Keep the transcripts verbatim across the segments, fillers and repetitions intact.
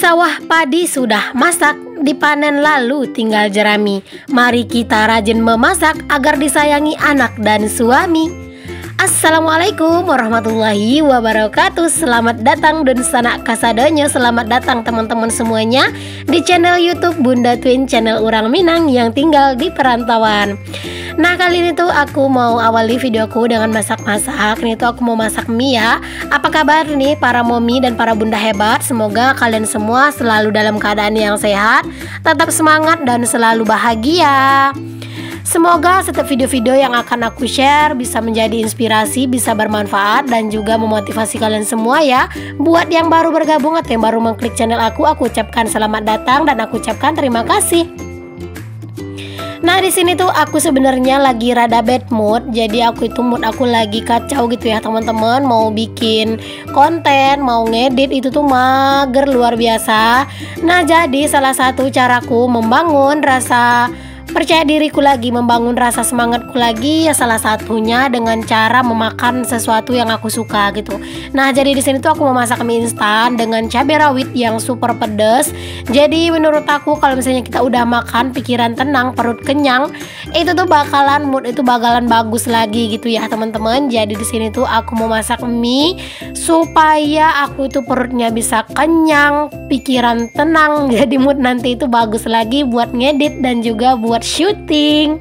Sawah padi sudah masak, dipanen lalu tinggal jerami. Mari kita rajin memasak agar disayangi anak dan suami. Assalamualaikum warahmatullahi wabarakatuh. Selamat datang dan sanak kasadanya. Selamat datang teman-teman semuanya di channel YouTube Bunda Twin, channel orang Minang yang tinggal di perantauan. Nah, kali ini tuh aku mau awali videoku dengan masak-masak. Ini tuh aku mau masak mie ya. Apa kabar nih para momi dan para bunda hebat? Semoga kalian semua selalu dalam keadaan yang sehat, tetap semangat dan selalu bahagia. Semoga setiap video-video yang akan aku share bisa menjadi inspirasi, bisa bermanfaat dan juga memotivasi kalian semua ya. Buat yang baru bergabung atau yang baru mengklik channel aku, aku ucapkan selamat datang dan aku ucapkan terima kasih. Nah, di sini tuh aku sebenarnya lagi rada bad mood. Jadi aku itu mood aku lagi kacau gitu ya teman-teman. Mau bikin konten, mau ngedit itu tuh mager luar biasa. Nah, jadi salah satu caraku membangun rasa percaya diriku lagi, membangun rasa semangatku lagi ya salah satunya dengan cara memakan sesuatu yang aku suka gitu. Nah, jadi di sini tuh aku memasak mie instan dengan cabai rawit yang super pedas. Jadi menurut aku kalau misalnya kita udah makan, pikiran tenang, perut kenyang, itu tuh bakalan mood itu bakalan bagus lagi gitu ya teman-teman. Jadi di sini tuh aku mau masak mie supaya aku itu perutnya bisa kenyang, pikiran tenang, jadi mood nanti itu bagus lagi buat ngedit dan juga buat syuting.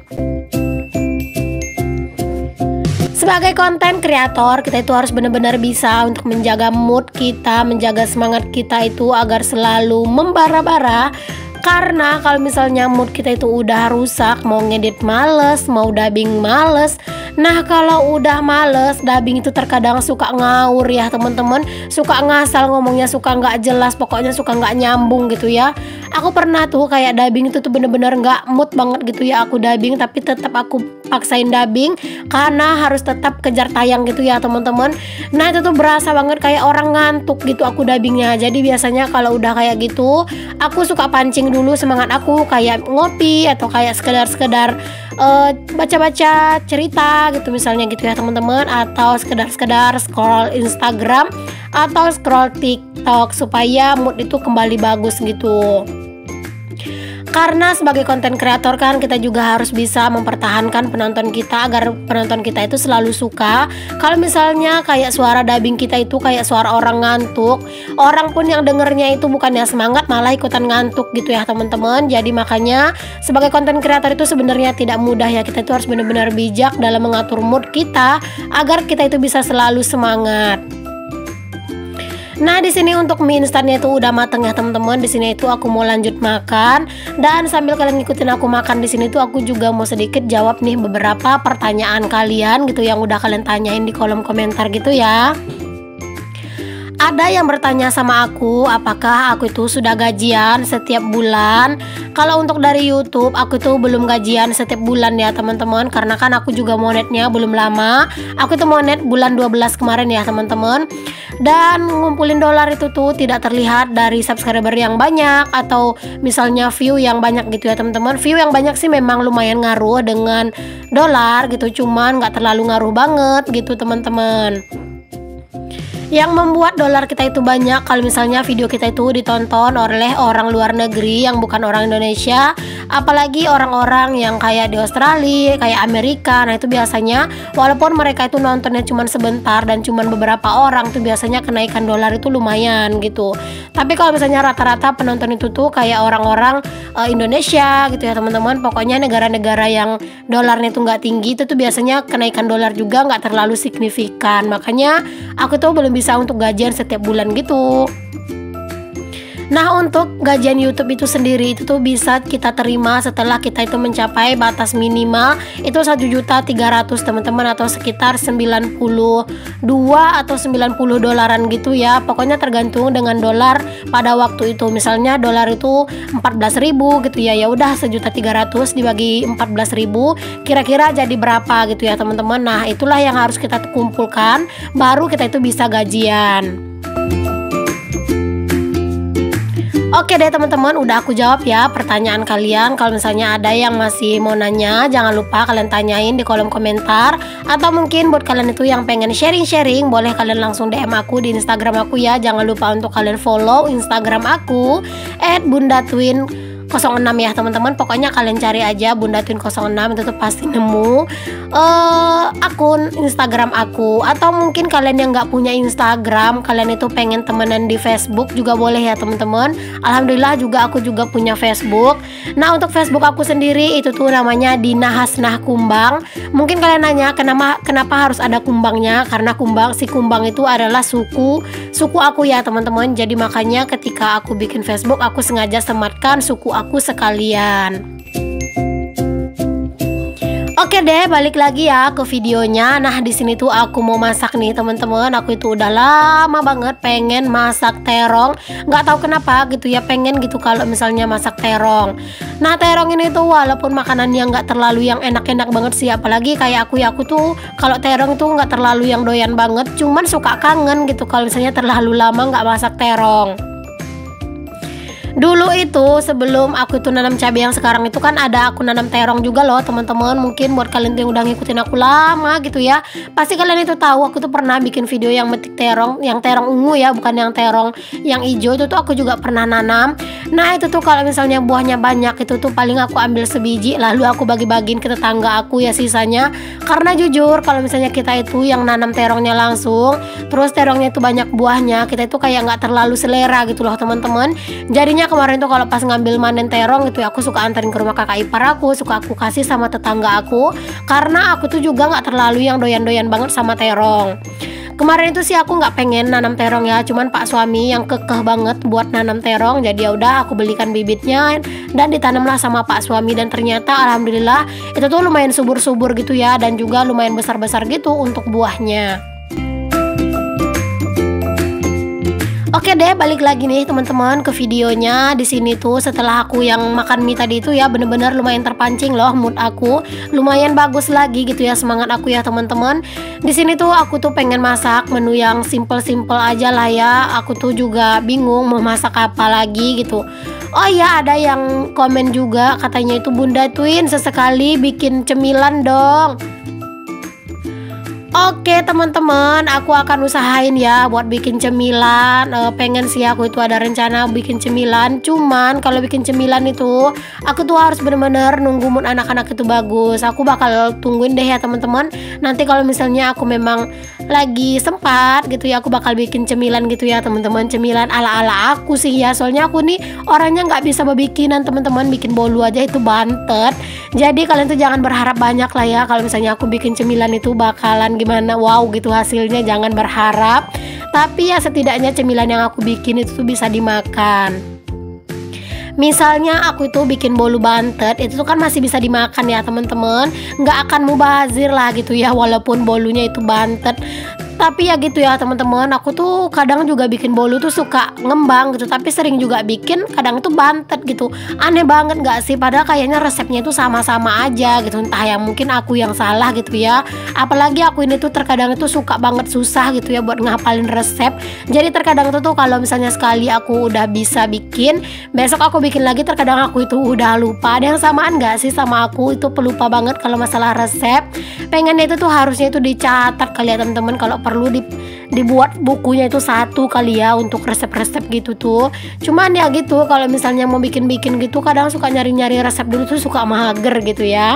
Sebagai konten kreator, kita itu harus benar-benar bisa untuk menjaga mood kita, menjaga semangat kita itu agar selalu membara-bara. Karena kalau misalnya mood kita itu udah rusak, mau ngedit males, mau dubbing males. Nah, kalau udah males, dubbing itu terkadang suka ngawur ya teman-teman. Suka ngasal ngomongnya, suka nggak jelas, pokoknya suka nggak nyambung gitu ya. Aku pernah tuh kayak dubbing itu tuh bener-bener nggak mood banget gitu ya aku dubbing, tapi tetap aku paksain dubbing karena harus tetap kejar tayang gitu ya teman-teman. Nah, itu tuh berasa banget kayak orang ngantuk gitu aku dubbingnya. Jadi biasanya kalau udah kayak gitu, aku suka pancing dulu semangat aku, kayak ngopi atau kayak sekedar-sekedar uh, baca-baca cerita gitu misalnya gitu ya teman-teman, atau sekedar-sekedar scroll Instagram atau scroll TikTok supaya mood itu kembali bagus gitu. Karena sebagai konten kreator kan kita juga harus bisa mempertahankan penonton kita agar penonton kita itu selalu suka. Kalau misalnya kayak suara dubbing kita itu kayak suara orang ngantuk, orang pun yang dengernya itu bukannya semangat malah ikutan ngantuk gitu ya teman-teman. Jadi makanya sebagai konten kreator itu sebenarnya tidak mudah ya. Kita itu harus benar-benar bijak dalam mengatur mood kita agar kita itu bisa selalu semangat. Nah, di sini untuk mie instannya itu udah mateng ya teman-teman. Di sini itu aku mau lanjut makan dan sambil kalian ngikutin aku makan di sini tuh aku juga mau sedikit jawab nih beberapa pertanyaan kalian gitu yang udah kalian tanyain di kolom komentar gitu ya. Ada yang bertanya sama aku, apakah aku itu sudah gajian setiap bulan? Kalau untuk dari YouTube, aku itu belum gajian setiap bulan ya teman-teman. Karena kan aku juga monetnya belum lama. Aku itu monet bulan dua belas kemarin ya teman-teman. Dan ngumpulin dolar itu tuh tidak terlihat dari subscriber yang banyak atau misalnya view yang banyak gitu ya teman-teman. View yang banyak sih memang lumayan ngaruh dengan dolar gitu, cuman nggak terlalu ngaruh banget gitu teman-teman. Yang membuat dolar kita itu banyak kalau misalnya video kita itu ditonton oleh orang luar negeri yang bukan orang Indonesia, apalagi orang-orang yang kayak di Australia, kayak Amerika. Nah, itu biasanya walaupun mereka itu nontonnya cuma sebentar dan cuma beberapa orang tuh biasanya kenaikan dolar itu lumayan gitu. Tapi kalau misalnya rata-rata penonton itu tuh kayak orang-orang uh, Indonesia gitu ya teman-teman. Pokoknya negara-negara yang dolarnya itu nggak tinggi itu tuh biasanya kenaikan dolar juga nggak terlalu signifikan. Makanya aku tuh belum bisa bisa untuk gajian setiap bulan gitu. Nah, untuk gajian YouTube itu sendiri itu tuh bisa kita terima setelah kita itu mencapai batas minimal itu satu juta tiga ratus teman-teman, atau sekitar sembilan puluh dua atau sembilan puluh dolaran gitu ya. Pokoknya tergantung dengan dolar pada waktu itu. Misalnya dolar itu empat belas ribu gitu ya. Ya udah sejuta tiga ratus dibagi empat belas ribu kira-kira jadi berapa gitu ya teman-teman. Nah, itulah yang harus kita kumpulkan baru kita itu bisa gajian. Oke deh teman-teman, udah aku jawab ya pertanyaan kalian. Kalau misalnya ada yang masih mau nanya, jangan lupa kalian tanyain di kolom komentar. Atau mungkin buat kalian itu yang pengen sharing-sharing, boleh kalian langsung D M aku di Instagram aku ya. Jangan lupa untuk kalian follow Instagram aku et bunda twin nol enam ya teman-teman. Pokoknya kalian cari aja Bunda Twin nol enam, itu tuh pasti nemu uh, akun Instagram aku. Atau mungkin kalian yang nggak punya Instagram, kalian itu pengen temenan di Facebook juga boleh ya teman-teman. Alhamdulillah juga aku juga punya Facebook. Nah untuk Facebook aku sendiri itu tuh namanya Dina Hasnah Kumbang. Mungkin kalian nanya kenapa kenapa harus ada kumbangnya, karena kumbang si kumbang itu adalah suku suku aku ya teman-teman. Jadi makanya ketika aku bikin Facebook, aku sengaja sematkan suku aku sekalian. Oke deh, balik lagi ya ke videonya. Nah di sini tuh aku mau masak nih teman-teman. Aku itu udah lama banget pengen masak terong. Nggak tahu kenapa gitu ya, pengen gitu kalau misalnya masak terong. Nah terong ini tuh walaupun makanan yang nggak terlalu yang enak-enak banget sih, apalagi kayak aku ya, aku tuh kalau terong itu nggak terlalu yang doyan banget. Cuman suka kangen gitu kalau misalnya terlalu lama nggak masak terong. Dulu itu sebelum aku itu nanam cabai yang sekarang itu kan ada aku nanam terong juga loh teman-teman. Mungkin buat kalian yang udah ngikutin aku lama gitu ya, pasti kalian itu tahu aku tuh pernah bikin video yang metik terong, yang terong ungu ya, bukan yang terong yang hijau. Itu tuh aku juga pernah nanam. Nah itu tuh kalau misalnya buahnya banyak itu tuh paling aku ambil sebiji, lalu aku bagi-bagiin ke tetangga aku ya sisanya. Karena jujur kalau misalnya kita itu yang nanam terongnya langsung, terus terongnya itu banyak buahnya, kita itu kayak nggak terlalu selera gitu loh teman-teman. Jadinya kemarin tuh kalau pas ngambil manen terong itu aku suka anterin ke rumah kakak ipar aku, suka aku kasih sama tetangga aku, karena aku tuh juga nggak terlalu yang doyan-doyan banget sama terong. Kemarin itu sih aku nggak pengen nanam terong ya, cuman pak suami yang kekeh banget buat nanam terong. Jadi ya udah aku belikan bibitnya dan ditanamlah sama pak suami, dan ternyata alhamdulillah itu tuh lumayan subur-subur gitu ya, dan juga lumayan besar-besar gitu untuk buahnya. Oke deh, balik lagi nih teman-teman ke videonya. Di sini tuh setelah aku yang makan mie tadi itu ya, bener-bener lumayan terpancing loh mood aku, lumayan bagus lagi gitu ya semangat aku ya teman-teman. Di sini tuh aku tuh pengen masak menu yang simple-simple aja lah ya. Aku tuh juga bingung mau masak apa lagi gitu. Oh ya, ada yang komen juga katanya itu Bunda Twin sesekali bikin cemilan dong. Oke teman-teman, aku akan usahain ya buat bikin cemilan. e, Pengen sih aku itu ada rencana bikin cemilan. Cuman kalau bikin cemilan itu aku tuh harus bener-bener nunggu mood anak-anak itu bagus. Aku bakal tungguin deh ya teman-teman. Nanti kalau misalnya aku memang lagi sempat gitu ya, aku bakal bikin cemilan gitu ya teman-teman. Cemilan ala-ala aku sih ya, soalnya aku nih orangnya nggak bisa berbikinan teman-teman. Bikin bolu aja itu bantet. Jadi kalian tuh jangan berharap banyak lah ya kalau misalnya aku bikin cemilan itu bakalan gimana wow gitu hasilnya, jangan berharap. Tapi ya setidaknya cemilan yang aku bikin itu tuh bisa dimakan. Misalnya aku itu bikin bolu bantet, itu tuh kan masih bisa dimakan ya teman-teman, nggak akan mubazir lah gitu ya walaupun bolunya itu bantet. Tapi ya gitu ya teman-teman, aku tuh kadang juga bikin bolu tuh suka ngembang gitu, tapi sering juga bikin kadang itu bantet gitu. Aneh banget gak sih? Padahal kayaknya resepnya itu sama-sama aja gitu. Entah ya mungkin aku yang salah gitu ya. Apalagi aku ini tuh terkadang itu suka banget susah gitu ya buat ngapalin resep. Jadi terkadang itu tuh kalau misalnya sekali aku udah bisa bikin, besok aku bikin lagi terkadang aku itu udah lupa. Ada yang samaan gak sih sama aku? Itu pelupa banget kalau masalah resep. Pengennya itu tuh harusnya itu dicatat kali ya teman-teman, kalau perlu di, dibuat bukunya itu satu kali ya untuk resep-resep gitu tuh. Cuman ya gitu, kalau misalnya mau bikin-bikin gitu kadang suka nyari-nyari resep dulu tuh suka mager gitu ya.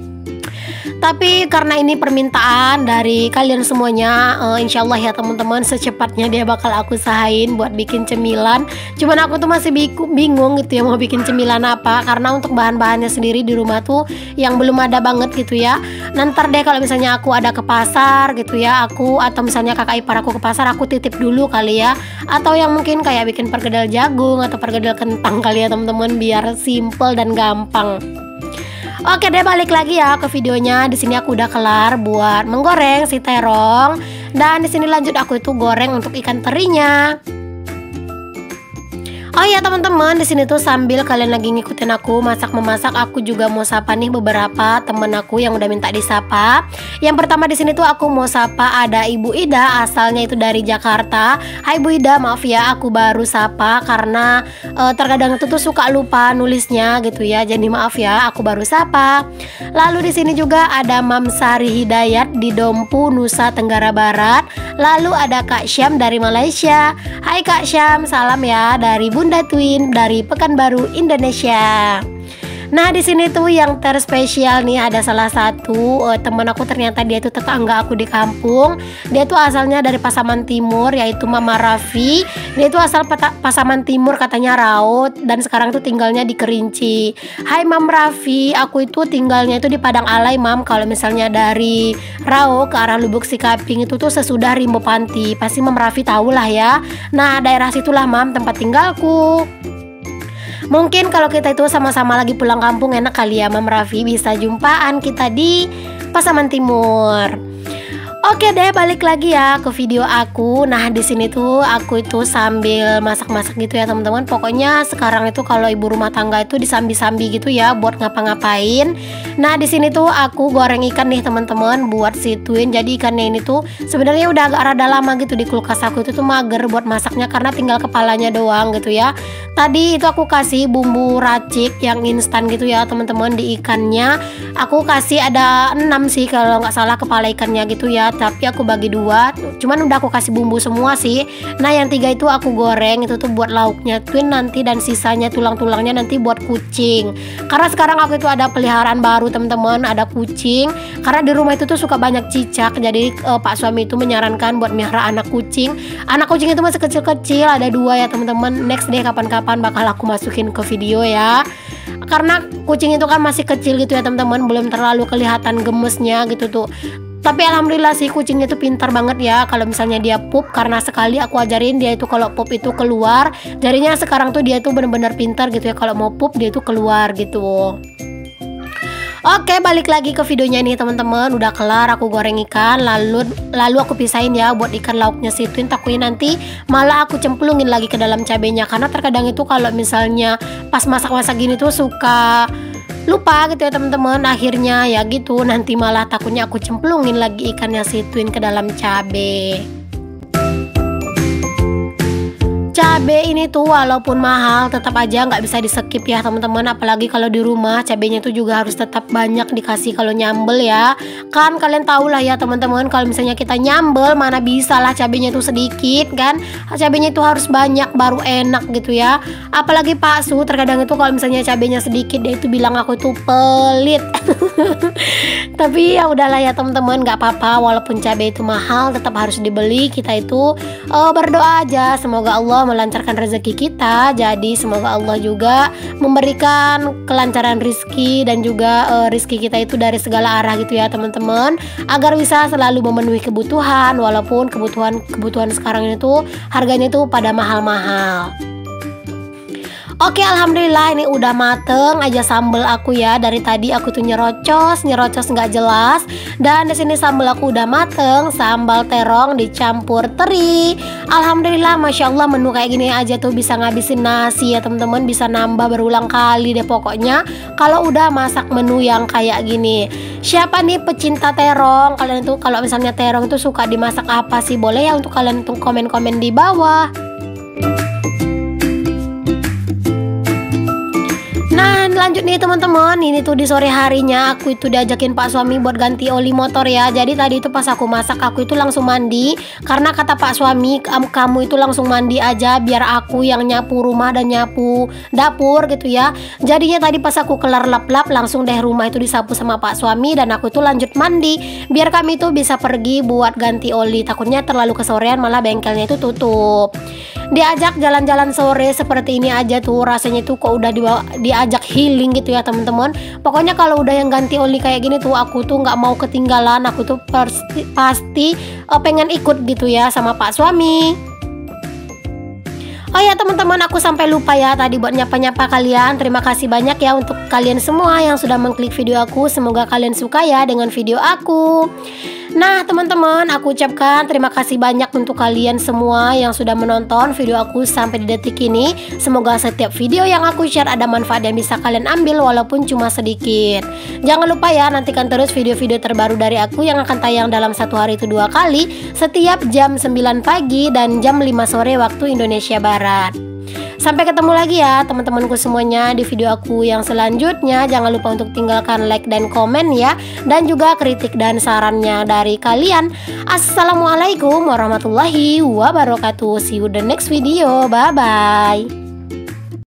Tapi karena ini permintaan dari kalian semuanya, uh, insya Allah ya teman-teman secepatnya dia bakal aku usahain buat bikin cemilan. Cuman aku tuh masih bingung gitu ya mau bikin cemilan apa, karena untuk bahan-bahannya sendiri di rumah tuh yang belum ada banget gitu ya. Nanti deh kalau misalnya aku ada ke pasar gitu ya, aku atau misalnya kakak ipar aku ke pasar, aku titip dulu kali ya. Atau yang mungkin kayak bikin perkedel jagung atau perkedel kentang kali ya teman-teman, biar simple dan gampang. Oke deh, balik lagi ya ke videonya. Di sini aku udah kelar buat menggoreng si terong, dan di sini lanjut aku itu goreng untuk ikan terinya. Oh ya teman-teman, di sini tuh sambil kalian lagi ngikutin aku masak memasak, aku juga mau sapa nih beberapa temen aku yang udah minta disapa. Yang pertama di sini tuh aku mau sapa ada Ibu Ida, asalnya itu dari Jakarta. Hai Bu Ida, maaf ya aku baru sapa karena uh, terkadang itu tuh suka lupa nulisnya gitu ya. Jadi maaf ya, aku baru sapa. Lalu di sini juga ada Mam Sari Hidayat di Dompu, Nusa Tenggara Barat. Lalu ada Kak Syam dari Malaysia. Hai Kak Syam, salam ya dari Bunda Twin dari Pekanbaru, Indonesia. Nah di sini tuh yang terspesial nih ada salah satu uh, teman aku, ternyata dia itu tetangga aku di kampung. Dia tuh asalnya dari Pasaman Timur, yaitu Mama Raffi. Dia itu asal Pasaman Timur katanya Raut, dan sekarang tuh tinggalnya di Kerinci. Hai Mam Raffi, aku itu tinggalnya itu di Padang Alai Mam. Kalau misalnya dari Raut ke arah Lubuk Sikaping itu tuh sesudah Rimbo Panti, pasti Mam Raffi tahu lah ya. Nah daerah situlah Mam tempat tinggalku. Mungkin kalau kita itu sama-sama lagi pulang kampung enak kali ya Mam Raffi, bisa jumpaan kita di Pasaman Timur. Oke deh, balik lagi ya ke video aku. Nah di sini tuh aku itu sambil masak-masak gitu ya teman-teman. Pokoknya sekarang itu kalau ibu rumah tangga itu disambi-sambi gitu ya buat ngapa-ngapain. Nah di sini tuh aku goreng ikan nih teman-teman buat si Twin. Jadi ikannya ini tuh sebenarnya udah agak rada lama gitu di kulkas aku, itu tuh mager buat masaknya karena tinggal kepalanya doang gitu ya. Tadi itu aku kasih bumbu racik yang instan gitu ya teman-teman di ikannya. Aku kasih ada enam sih kalau nggak salah kepala ikannya gitu ya, tapi aku bagi dua, cuman udah aku kasih bumbu semua sih. Nah yang tiga itu aku goreng, itu tuh buat lauknya Twin nanti, dan sisanya tulang-tulangnya nanti buat kucing. Karena sekarang aku itu ada peliharaan baru teman-teman, ada kucing. Karena di rumah itu tuh suka banyak cicak, jadi uh, Pak suami itu menyarankan buat melihara anak kucing. Anak kucing itu masih kecil-kecil, ada dua ya teman-teman. Next deh kapan-kapan bakal aku masukin ke video ya. Karena kucing itu kan masih kecil gitu ya teman-teman, belum terlalu kelihatan gemesnya gitu tuh. Tapi alhamdulillah sih kucingnya itu pintar banget ya. Kalau misalnya dia pup, karena sekali aku ajarin dia itu kalau pup itu keluar. Jadinya sekarang tuh dia tuh benar-benar pintar gitu ya. Kalau mau pup dia itu keluar gitu. Oke, balik lagi ke videonya nih teman-teman. Udah kelar aku goreng ikan, lalu lalu aku pisahin ya buat ikan lauknya si Twin. Takutnya nanti malah aku cemplungin lagi ke dalam cabenya, karena terkadang itu kalau misalnya pas masak-masak gini tuh suka lupa gitu ya teman-teman. Akhirnya ya gitu, nanti malah takutnya aku cemplungin lagi ikannya si Twin ke dalam cabe. Cabe ini tuh walaupun mahal tetap aja nggak bisa di skip ya teman-teman. Apalagi kalau di rumah cabenya tuh juga harus tetap banyak dikasih kalau nyambel ya. Kan kalian tahu lah ya teman-teman, kalau misalnya kita nyambel mana bisa lah cabenya tuh sedikit kan. Cabenya itu harus banyak baru enak gitu ya. Apalagi Pak Su terkadang itu kalau misalnya cabenya sedikit dia itu bilang aku tuh pelit. Tapi ya udahlah ya teman-teman, nggak apa-apa, walaupun cabai itu mahal tetap harus dibeli. Kita itu uh, berdoa aja semoga Allah melancarkan rezeki kita. Jadi semoga Allah juga memberikan kelancaran rizki dan juga uh, rizki kita itu dari segala arah gitu ya teman-teman, agar bisa selalu memenuhi kebutuhan, walaupun kebutuhan kebutuhan sekarang ini tuh harganya tuh pada mahal-mahal. Oke, alhamdulillah ini udah mateng aja sambal aku ya. Dari tadi aku tuh nyerocos, nyerocos nggak jelas. Dan di sini sambal aku udah mateng, sambal terong dicampur teri. Alhamdulillah, masya Allah menu kayak gini aja tuh bisa ngabisin nasi ya teman-teman, bisa nambah berulang kali deh pokoknya. Kalau udah masak menu yang kayak gini. Siapa nih pecinta terong? Kalian tuh kalau misalnya terong itu suka dimasak apa sih? Boleh ya untuk kalian tuh komen-komen di bawah. Nah lanjut nih teman-teman, ini tuh di sore harinya aku itu diajakin Pak suami buat ganti oli motor ya. Jadi tadi itu pas aku masak aku itu langsung mandi, karena kata Pak suami kamu itu langsung mandi aja biar aku yang nyapu rumah dan nyapu dapur gitu ya. Jadinya tadi pas aku kelar lap-lap langsung deh rumah itu disapu sama Pak suami, dan aku tuh lanjut mandi biar kami tuh bisa pergi buat ganti oli. Takutnya terlalu kesorean malah bengkelnya itu tutup. Diajak jalan-jalan sore seperti ini aja tuh rasanya tuh kok udah dibawa, diajak healing gitu ya teman-teman. Pokoknya kalau udah yang ganti oli kayak gini tuh aku tuh nggak mau ketinggalan. Aku tuh pasti, pasti uh, pengen ikut gitu ya sama Pak suami. Oh ya teman-teman, aku sampai lupa ya tadi buat nyapa-nyapa kalian. Terima kasih banyak ya untuk kalian semua yang sudah mengklik video aku. Semoga kalian suka ya dengan video aku. Nah teman-teman, aku ucapkan terima kasih banyak untuk kalian semua yang sudah menonton video aku sampai di detik ini. Semoga setiap video yang aku share ada manfaat yang bisa kalian ambil walaupun cuma sedikit. Jangan lupa ya, nantikan terus video-video terbaru dari aku yang akan tayang dalam satu hari itu dua kali, setiap jam sembilan pagi dan jam lima sore waktu Indonesia Barat. Sampai ketemu lagi ya teman-temanku semuanya di video aku yang selanjutnya. Jangan lupa untuk tinggalkan like dan komen ya, dan juga kritik dan sarannya dari kalian. Assalamualaikum warahmatullahi wabarakatuh. See you the next video. Bye bye.